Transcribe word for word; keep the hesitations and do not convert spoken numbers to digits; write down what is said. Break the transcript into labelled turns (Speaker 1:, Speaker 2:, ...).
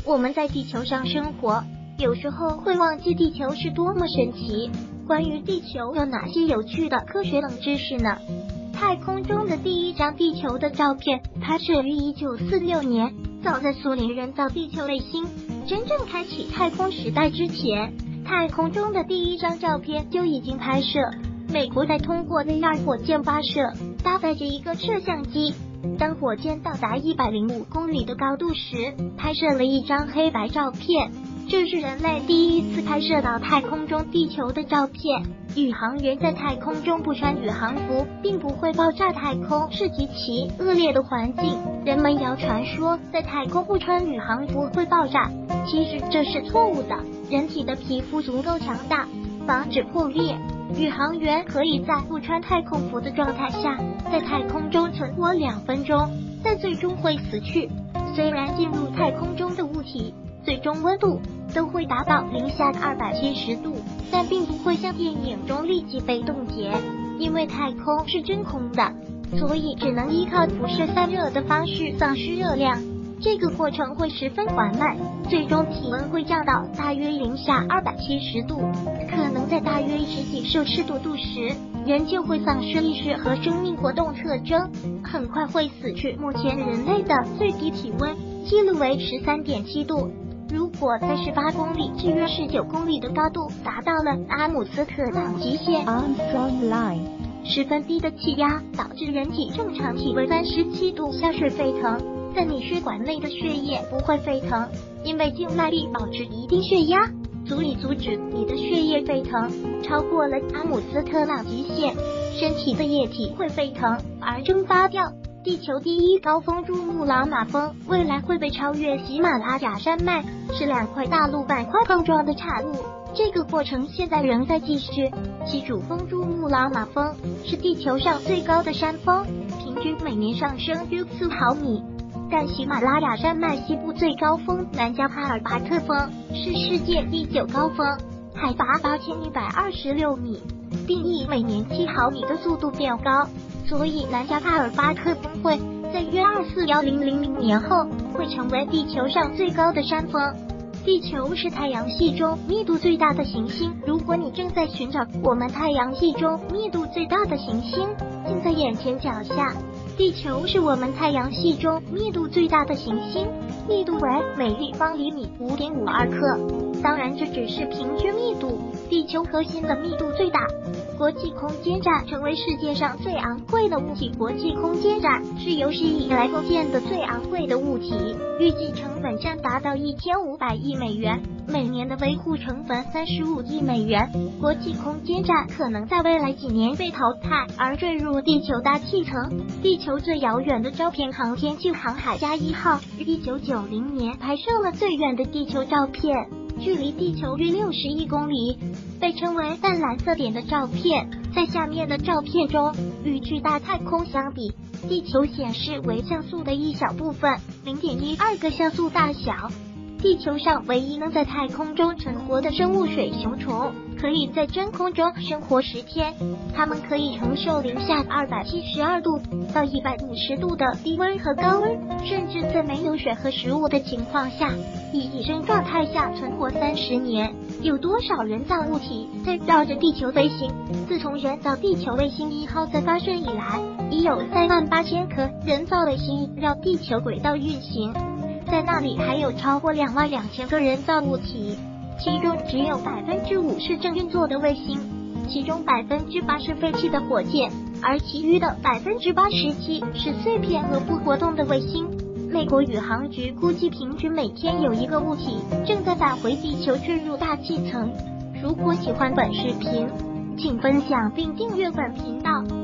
Speaker 1: 我们在地球上生活，有时候会忘记地球是多么神奇。关于地球有哪些有趣的科学冷知识呢？太空中的第一张地球的照片拍摄于一九四六年，早在苏联人造地球卫星真正开启太空时代之前，太空中的第一张照片就已经拍摄。美国在通过 V 二 火箭发射，搭载着一个摄像机，当火箭到达一百零五公里的高度时，拍摄了一张黑白照片。这是人类第一次拍摄到太空中地球的照片。宇航员在太空中不穿宇航服并不会爆炸，太空是极其恶劣的环境，人们谣传说在太空不穿宇航服会爆炸，其实这是错误的。人体的皮肤足够强大，防止破裂。宇航员可以在不穿太空服的状态下，在太空中存活两分钟，但最终会死去。虽然进入太空中的物体最终温度都会达到零下二百七十度，但并不会像电影中立即被冻结，因为太空是真空的，所以只能依靠辐射散热的方式丧失热量。这个过程会十分缓慢，最终体温会降到大约零下二百七十度，可能在大约十几摄氏度度时，人就会丧失意识和生命活动特征，很快会死去。目前人类的最低体温记录为 十三点七度，如果在十八公里至约十九公里的高度达到了阿姆斯特朗极限
Speaker 2: Armstrong Line，
Speaker 1: 十分低的气压导致人体正常体温三十七度下水沸腾，但你血管内的血液不会沸腾，因为静脉力保持一定血压，足以阻止你的血液沸腾。超过了阿姆斯特朗极限，身体的液体会沸腾而蒸发掉。地球第一高峰珠穆朗玛峰未来会被超越喜马拉雅山脉，是两块大陆板块碰撞的产物。这个过程现在仍在继续。其主峰珠穆朗玛峰是地球上最高的山峰，平均每年上升约四毫米。但喜马拉雅山脉西部最高峰南迦帕尔巴特峰是世界第九高峰，海拔八千一百二十六米，并以每年七毫米的速度变高。所以南迦帕尔巴特峰会在约二四一零零零年后会成为地球上最高的山峰。地球是太阳系中密度最大的行星，如果你正在寻找我们太阳系中密度最大的行星，近在眼前脚下。地球是我们太阳系中密度最大的行星，密度为每立方厘米 五点五二克。当然这只是平均密度，地球核心的密度最大。国际空间站成为世界上最昂贵的物体。国际空间站是有史以来构建的最昂贵的物体，预计成本将达到一千五百亿美元，每年的维护成本三十五亿美元。国际空间站可能在未来几年被淘汰而坠入地球大气层。地球最遥远的照片，航天器航海家一号于一九九零年拍摄了最远的地球照片，距离地球约六十亿公里，被称为淡蓝色点的照片。在下面的照片中，与巨大太空相比，地球显示为像素的一小部分 零点一二 个像素大小。地球上唯一能在太空中存活的生物水熊虫，可以在真空中生活十天，它们可以承受零下二百七十二度到一百五十度的低温和高温，甚至在没有水和食物的情况下，以野生状态下存活三十年。有多少人造物体在绕着地球飞行？自从人造地球卫星一号在发射以来，已有三万八千颗人造卫星绕地球轨道运行，在那里还有超过两万两千个人造物体，其中只有百分之五是正运作的卫星，其中百分之八是废弃的火箭，而其余的百分之八十七是碎片和不活动的卫星。美国宇航局估计，平均每天有一个物体正在返回地球坠入大气层。如果喜欢本视频，请分享并订阅本频道。